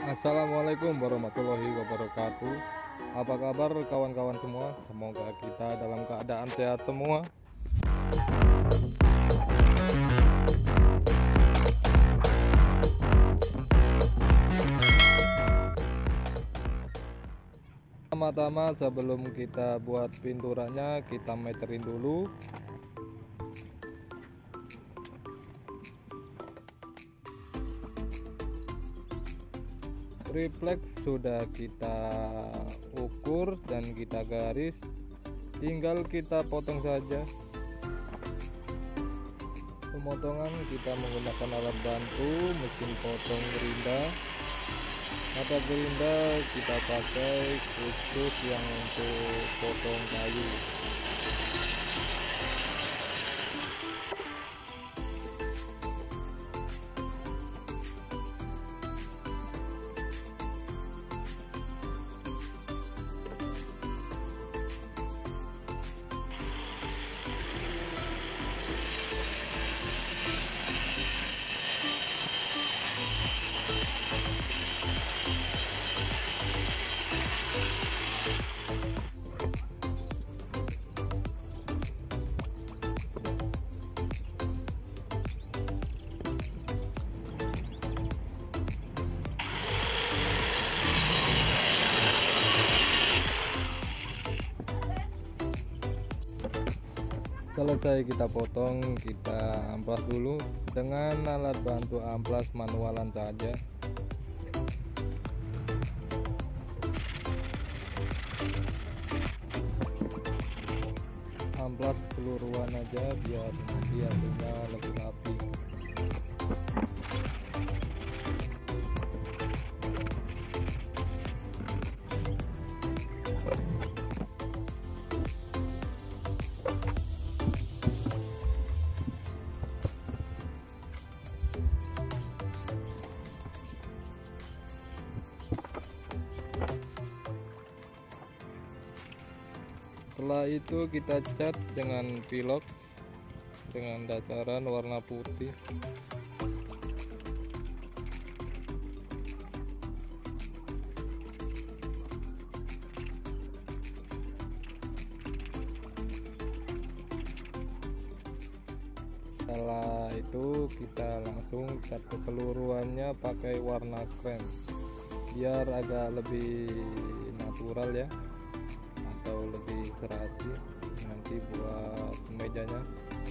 Assalamualaikum warahmatullahi wabarakatuh. Apa kabar kawan-kawan semua? Semoga kita dalam keadaan sehat semua. Pertama-tama sebelum kita buat pinturannya, kita meterin dulu. Refleks sudah kita ukur dan kita garis, tinggal kita potong saja. Pemotongan kita menggunakan alat bantu mesin potong gerinda. Pada gerinda kita pakai khusus yang untuk potong kayu. Selesai kita potong, kita amplas dulu dengan alat bantu amplas manualan saja. Amplas keseluruhan aja biar nanti hasilnya lebih rapi. Setelah itu kita cat dengan pilok dengan dasaran warna putih. Setelah itu kita langsung cat keseluruhannya pakai warna krem biar agak lebih natural ya, atau lebih serasi nanti buat mejanya.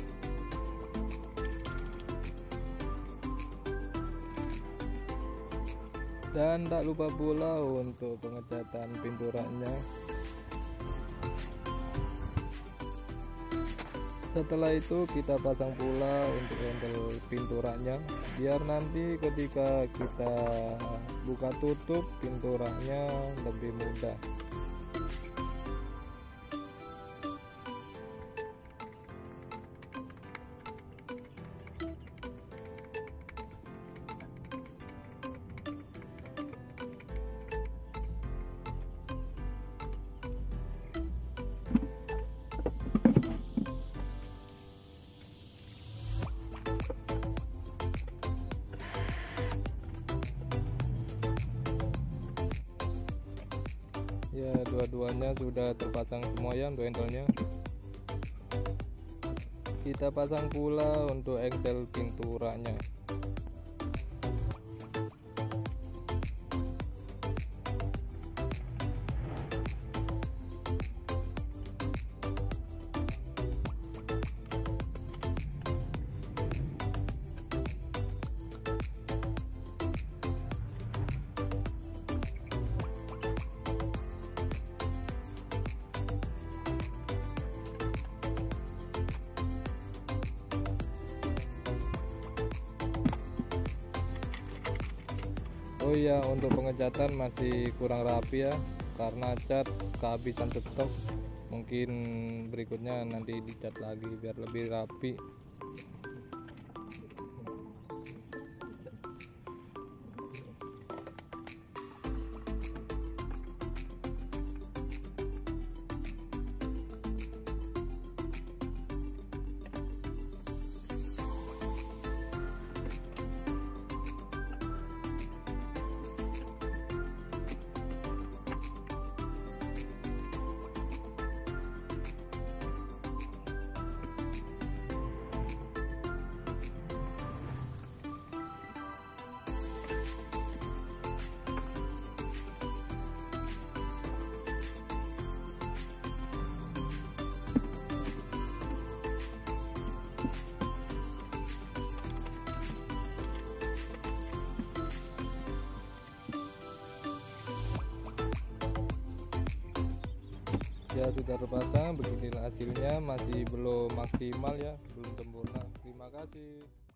Dan tak lupa pula untuk pengecatan pinturannya. Setelah itu kita pasang pula untuk handle pinturannya biar nanti ketika kita buka tutup pinturannya lebih mudah. Ya, dua-duanya sudah terpasang semua ya untuk handle-nya. Kita pasang pula untuk engsel pinturannya. Oh iya, untuk pengecatan masih kurang rapi ya karena cat kehabisan stok. Mungkin berikutnya nanti dicat lagi biar lebih rapi. Ya sudah terpasang, beginilah hasilnya, masih belum maksimal ya, belum sempurna. Terima kasih.